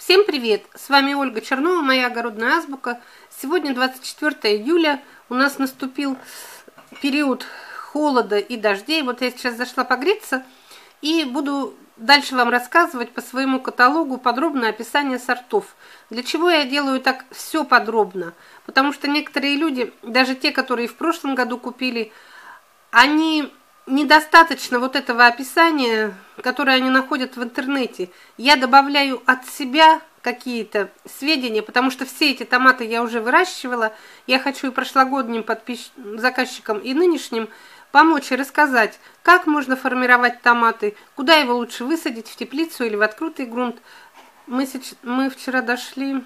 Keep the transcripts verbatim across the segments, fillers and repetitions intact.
Всем привет! С вами Ольга Чернова, моя огородная азбука. Сегодня двадцать четвёртое июля, у нас наступил период холода и дождей. Вот я сейчас зашла погреться и буду дальше вам рассказывать по своему каталогу подробное описание сортов. Для чего я делаю так все подробно? Потому что некоторые люди, даже те, которые в прошлом году купили, они... недостаточно вот этого описания, которое они находят в интернете. Я добавляю от себя какие-то сведения, потому что все эти томаты я уже выращивала. Я хочу и прошлогодним подпис... заказчикам, и нынешним помочь и рассказать, как можно формировать томаты, куда его лучше высадить, в теплицу или в открытый грунт. Мы, сейчас... Мы вчера дошли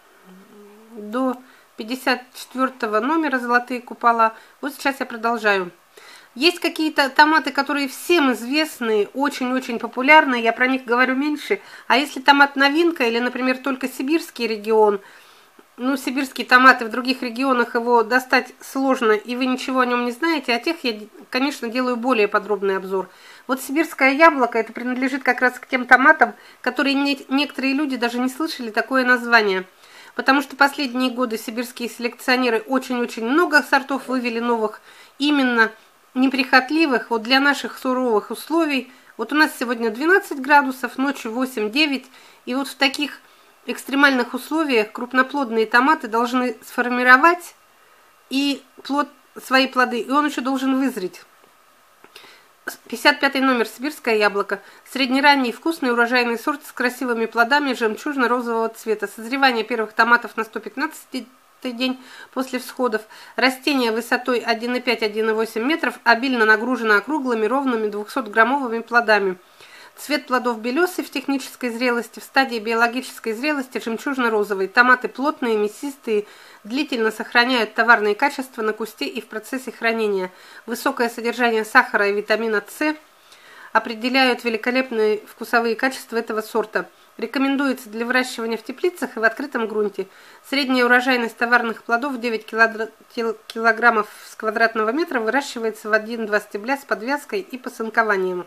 до пятьдесят четвёртого номера «Золотые купола». Вот сейчас я продолжаю. Есть какие-то томаты, которые всем известны, очень-очень популярные, я про них говорю меньше. А если томат новинка или, например, только сибирский регион, ну, сибирские томаты в других регионах его достать сложно, и вы ничего о нем не знаете, о тех я, конечно, делаю более подробный обзор. Вот сибирское яблоко, это принадлежит как раз к тем томатам, которые не, некоторые люди даже не слышали такое название. Потому что последние годы сибирские селекционеры очень-очень много сортов вывели новых, именно неприхотливых, вот для наших суровых условий. Вот у нас сегодня двенадцать градусов, ночью восемь-девять, и вот в таких экстремальных условиях крупноплодные томаты должны сформировать и плод, свои плоды, и он еще должен вызреть. пятьдесят пятый номер «Сибирское яблоко». Среднеранний вкусный урожайный сорт с красивыми плодами жемчужно-розового цвета. Созревание первых томатов на сто пятнадцатый день после всходов. Растение высотой один и пять — один и восемь метров, обильно нагружено округлыми, ровными двухсотграммовыми плодами. Цвет плодов белесый в технической зрелости, в стадии биологической зрелости жемчужно-розовый. Томаты плотные, мясистые, длительно сохраняют товарные качества на кусте и в процессе хранения. Высокое содержание сахара и витамина С определяют великолепные вкусовые качества этого сорта. Рекомендуется для выращивания в теплицах и в открытом грунте. Средняя урожайность товарных плодов девять килограммов с квадратного метра, выращивается в один-два стебля с подвязкой и посынкованием.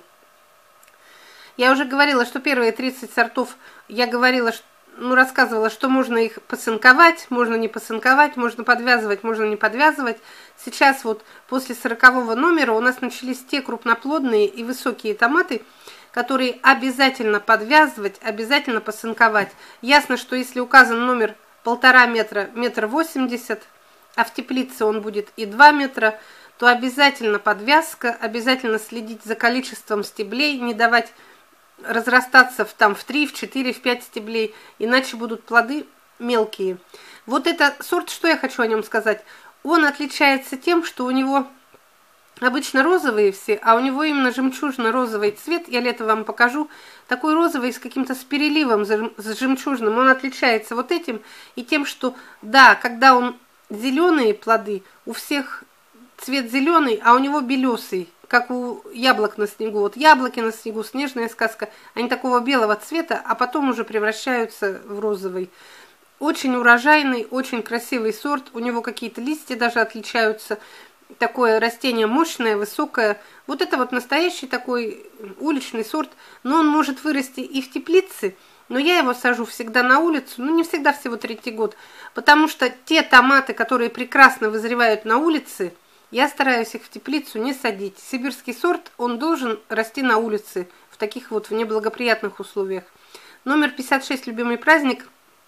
Я уже говорила, что первые тридцать сортов, я говорила, ну, рассказывала, что можно их посынковать, можно не посынковать, можно подвязывать, можно не подвязывать. Сейчас вот после сорокового номера у нас начались те крупноплодные и высокие томаты, которые обязательно подвязывать, обязательно посынковать. Ясно, что если указан номер полтора метра, метр восемьдесят, а в теплице он будет и два метра, то обязательно подвязка, обязательно следить за количеством стеблей, не давать разрастаться в, там, в три, в четыре, в пять стеблей, иначе будут плоды мелкие. Вот это сорт, что я хочу о нем сказать, он отличается тем, что у него обычно розовые все, а у него именно жемчужно-розовый цвет. Я лето вам покажу. Такой розовый с каким-то с переливом, с жемчужным. Он отличается вот этим и тем, что, да, когда он зеленые плоды, у всех цвет зеленый, а у него белесый, как у яблок на снегу. Вот яблоки на снегу, снежная сказка, они такого белого цвета, а потом уже превращаются в розовый. Очень урожайный, очень красивый сорт. У него какие-то листья даже отличаются. Такое растение мощное, высокое. Вот это вот настоящий такой уличный сорт. Но он может вырасти и в теплице. Но я его сажу всегда на улицу. Ну, не всегда, всего третий год. Потому что те томаты, которые прекрасно вызревают на улице, я стараюсь их в теплицу не садить. Сибирский сорт, он должен расти на улице. В таких вот в неблагоприятных условиях. Номер пятьдесят шесть, любимый праздник.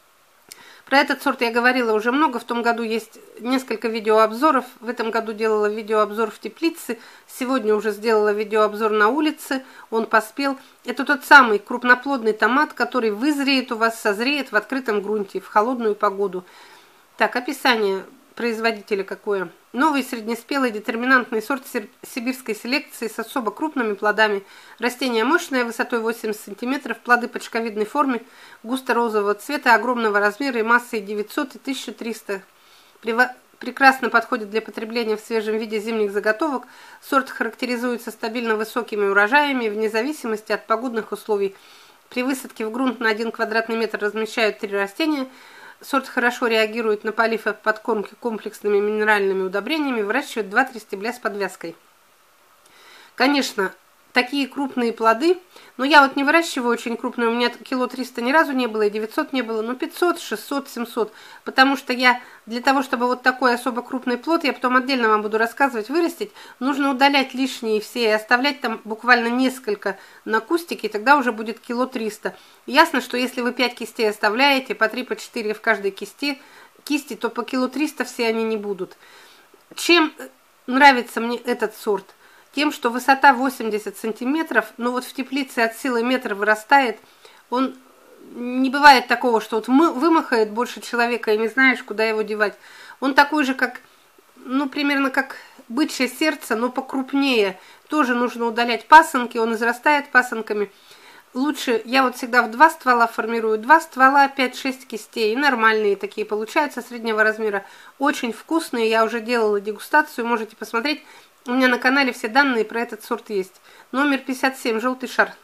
Про этот сорт я говорила уже много, в том году есть несколько видеообзоров, в этом году делала видеообзор в теплице, сегодня уже сделала видеообзор на улице, он поспел. Это тот самый крупноплодный томат, который вызреет у вас, созреет в открытом грунте, в холодную погоду. Так, описание производителя какое. Новый среднеспелый детерминантный сорт сибирской селекции с особо крупными плодами. Растение мощное, высотой восемьдесят сантиметров, плоды почковидной формы, густо-розового цвета, огромного размера и массой девятьсот и тысяча триста. Прекрасно подходит для потребления в свежем виде зимних заготовок. Сорт характеризуется стабильно высокими урожаями вне зависимости от погодных условий. При высадке в грунт на один квадратный метр размещают три растения. Сорт хорошо реагирует на полив и подкормки комплексными минеральными удобрениями, выращивает два-три стебля с подвязкой. Конечно, такие крупные плоды. Но я вот не выращиваю очень крупные, у меня кило триста ни разу не было, и девятьсот не было, но пятьсот, шестьсот, семьсот. Потому что я для того, чтобы вот такой особо крупный плод, я потом отдельно вам буду рассказывать, вырастить, нужно удалять лишние все и оставлять там буквально несколько на кустике, и тогда уже будет кило триста. Ясно, что если вы пять кистей оставляете, по три, по четыре в каждой кисти, кисти, то по кило триста все они не будут. Чем нравится мне этот сорт? Тем, что высота восемьдесят сантиметров, но вот в теплице от силы метр вырастает, он не бывает такого, что вот вымахает больше человека и не знаешь, куда его девать. Он такой же, как, ну, примерно как бычье сердце, но покрупнее. Тоже нужно удалять пасынки, он израстает пасынками. Лучше, я вот всегда в два ствола формирую, два ствола, пять-шесть кистей, нормальные такие получаются, среднего размера, очень вкусные, я уже делала дегустацию, можете посмотреть, у меня на канале все данные про этот сорт есть. Номер пятьдесят семь, желтый шар.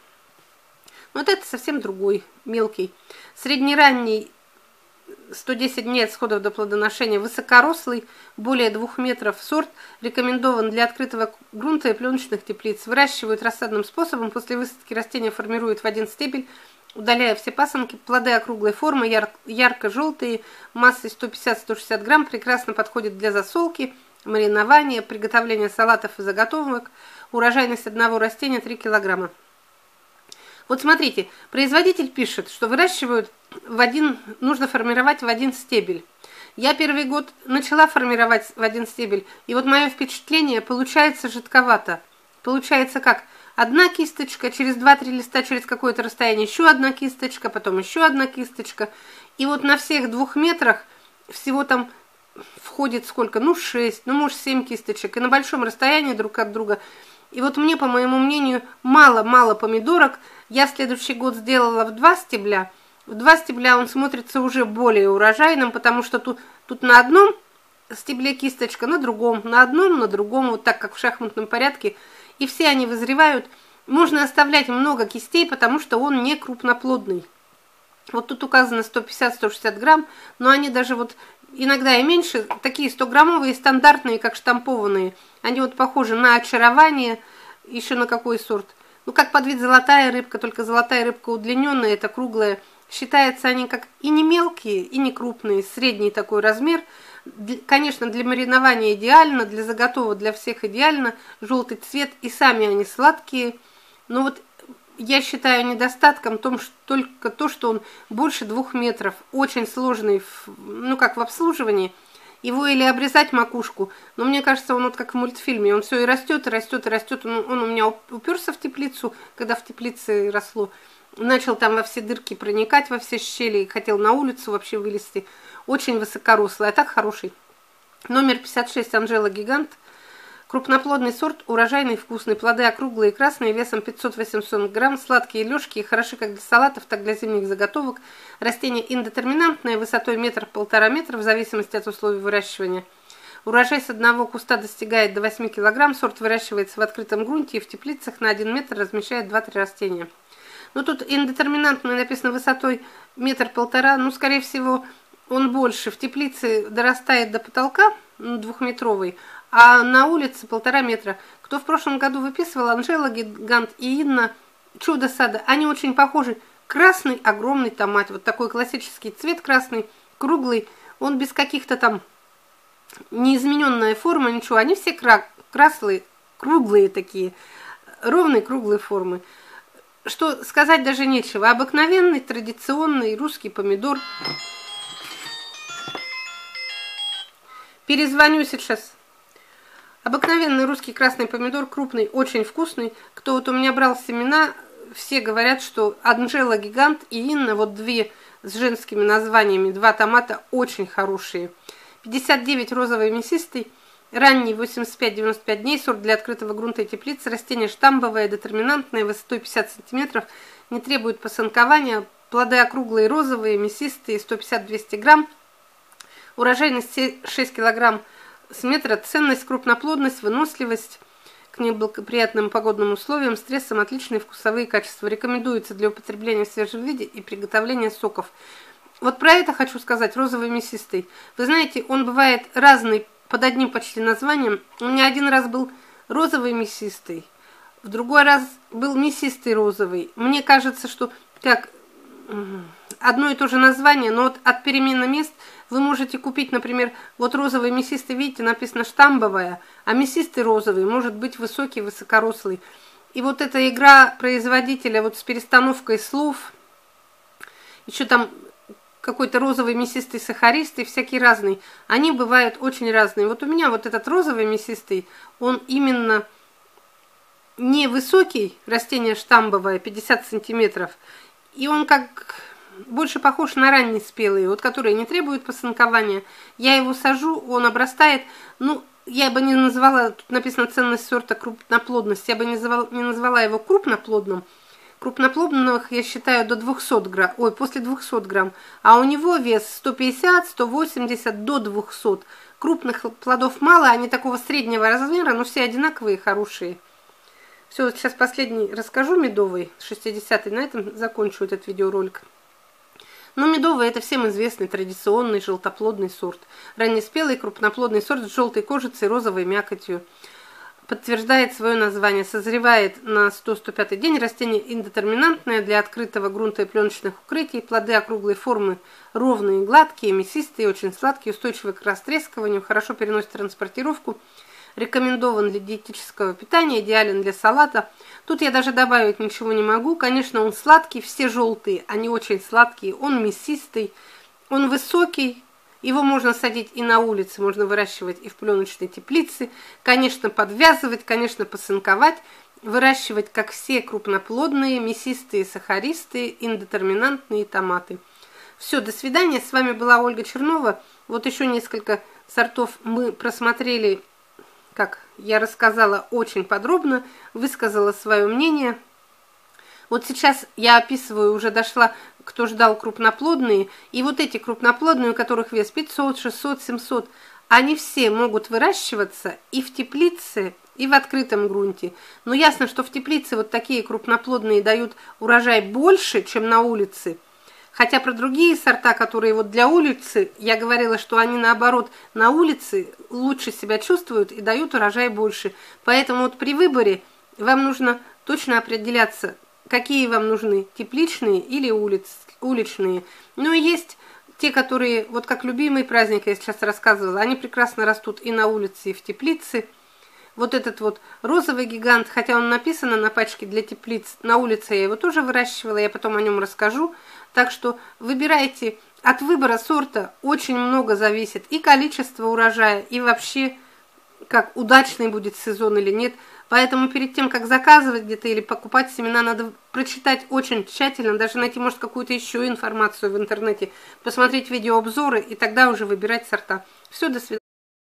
Вот это совсем другой, мелкий. Среднеранний, сто десять дней от сходов до плодоношения, высокорослый, более двух метров сорт, рекомендован для открытого грунта и пленочных теплиц. Выращивают рассадным способом, после высадки растения формируют в один стебель, удаляя все пасынки. Плоды округлой формы, яр ярко-желтые, массой сто пятьдесят — сто шестьдесят грамм, прекрасно подходит для засолки, маринования, приготовления салатов и заготовок. Урожайность одного растения три килограмма. Вот смотрите, производитель пишет, что выращивают в один, нужно формировать в один стебель. Я первый год начала формировать в один стебель, и вот мое впечатление, получается жидковато. Получается как? Одна кисточка, через два-три листа, через какое-то расстояние еще одна кисточка, потом еще одна кисточка. И вот на всех двух метрах всего там входит сколько? Ну, шесть, ну, может, семь кисточек. И на большом расстоянии друг от друга. И вот мне, по моему мнению, мало-мало помидорок. Я в следующий год сделала в два стебля. В два стебля он смотрится уже более урожайным, потому что тут, тут на одном стебле кисточка, на другом, на одном, на другом, вот так, как в шахматном порядке. И все они вызревают. Можно оставлять много кистей, потому что он не крупноплодный. Вот тут указано сто пятьдесят — сто шестьдесят грамм, но они даже вот иногда и меньше, такие сто-граммовые, стандартные, как штампованные. Они вот похожи на очарование, еще на какой сорт. Ну, как под вид золотая рыбка, только золотая рыбка удлиненная, это круглая. Считается они как и не мелкие, и не крупные, средний такой размер. Конечно, для маринования идеально, для заготовок для всех идеально. Желтый цвет, и сами они сладкие. Но вот я считаю недостатком том, что только то, что он больше двух метров. Очень сложный, ну как в обслуживании. Его или обрезать макушку, но мне кажется, он вот как в мультфильме. Он все и растет, и растет, и растет. Он, он у меня уперся в теплицу, когда в теплице росло. Начал там во все дырки проникать, во все щели. Хотел на улицу вообще вылезти. Очень высокорослый, а так хороший. Номер пятьдесят шесть, Анжела Гигант. Крупноплодный сорт, урожайный, вкусный. Плоды округлые, красные, весом пятьсот — восемьсот грамм. Сладкие, легкие, хороши как для салатов, так и для зимних заготовок. Растение индетерминантное, высотой метр-полтора метра, в зависимости от условий выращивания. Урожай с одного куста достигает до восьми килограмм. Сорт выращивается в открытом грунте и в теплицах на один метр размещает два-три растения. Ну тут индетерминантное написано высотой метр-полтора, ну скорее всего он больше. В теплице дорастает до потолка, ну, двухметровый, а на улице полтора метра. Кто в прошлом году выписывал, Анжела Гигант и Инна, чудо сада, они очень похожи. Красный огромный томат, вот такой классический цвет красный, круглый, он без каких-то там неизмененная форма, ничего, они все красные, круглые такие, ровные круглые формы. Что сказать даже нечего. Обыкновенный, традиционный русский помидор. Перезвоню сейчас. Обыкновенный русский красный помидор, крупный, очень вкусный. Кто вот у меня брал семена, все говорят, что Анжела Гигант и Инна, вот две с женскими названиями, два томата очень хорошие. пятьдесят девять, розовый мясистый. Ранний, восемьдесят пять — девяносто пять дней, сорт для открытого грунта и теплицы, растение штамбовое, детерминантное, высотой пятьдесят сантиметров, не требует посынкования, плоды округлые, розовые, мясистые, сто пятьдесят — двести грамм, урожайность шесть килограмм с метра, ценность, крупноплодность, выносливость к неблагоприятным погодным условиям, стрессам, отличные вкусовые качества, рекомендуется для употребления в свежем виде и приготовления соков. Вот про это хочу сказать, розовый мясистый. Вы знаете, он бывает разный, под одним почти названием. У меня один раз был розовый мясистый, В другой раз был мясистый розовый. Мне кажется, что как одно и то же название, но вот от перемены мест вы можете купить, например, вот розовый мясистый, видите, написано штамбовая, а мясистый розовый может быть высокий, высокорослый. И вот эта игра производителя вот с перестановкой слов, еще там какой-то розовый мясистый сахаристый, всякие разные, они бывают очень разные. Вот у меня вот этот розовый мясистый, он именно не высокий, растение штамбовое, пятьдесят сантиметров, и он как больше похож на ранние спелые, вот которые не требуют посынкования. Я его сажу, он обрастает, ну, я бы не назвала, тут написано ценность сорта крупноплодность, я бы не назвала, не назвала его крупноплодным. Крупноплодных я считаю до двухсот грамм, ой, после двухсот грамм, а у него вес сто пятьдесят, сто восемьдесят до двухсот. Крупных плодов мало, они такого среднего размера, но все одинаковые, хорошие. Все, вот сейчас последний расскажу, медовый, шестидесятый, на этом закончу этот видеоролик. Но медовый это всем известный традиционный желтоплодный сорт. Раннеспелый крупноплодный сорт с желтой кожицей и розовой мякотью. Подтверждает свое название. Созревает на сто — сто пятый день. Растение индетерминантное для открытого грунта и пленочных укрытий. Плоды округлой формы, ровные, гладкие, мясистые, очень сладкие, устойчивые к растрескиванию, хорошо переносят транспортировку. Рекомендован для диетического питания, идеален для салата. Тут я даже добавить ничего не могу. Конечно, он сладкий, все желтые, они очень сладкие. Он мясистый, он высокий. Его можно садить и на улице, можно выращивать и в пленочной теплице. Конечно, подвязывать, конечно, посынковать. Выращивать, как все крупноплодные, мясистые, сахаристые, индетерминантные томаты. Все, до свидания. С вами была Ольга Чернова. Вот еще несколько сортов мы просмотрели, как я рассказала очень подробно, высказала свое мнение. Вот сейчас я описываю, уже дошла, кто ждал крупноплодные. И вот эти крупноплодные, у которых вес пятьсот, шестьсот, семьсот, они все могут выращиваться и в теплице, и в открытом грунте. Но ясно, что в теплице вот такие крупноплодные дают урожай больше, чем на улице. Хотя про другие сорта, которые вот для улицы, я говорила, что они наоборот на улице лучше себя чувствуют и дают урожай больше. Поэтому вот при выборе вам нужно точно определяться, какие вам нужны, тепличные или улиц, уличные. Ну и есть те, которые, вот как любимый праздник, я сейчас рассказывала, они прекрасно растут и на улице, и в теплице. Вот этот вот розовый гигант, хотя он написан на пачке для теплиц, на улице я его тоже выращивала, я потом о нем расскажу. Так что выбирайте, от выбора сорта очень много зависит, и количество урожая, и вообще, как удачный будет сезон или нет. Поэтому перед тем, как заказывать где-то или покупать семена, надо прочитать очень тщательно, даже найти, может, какую-то еще информацию в интернете, посмотреть видеообзоры и тогда уже выбирать сорта. Все, до свидания.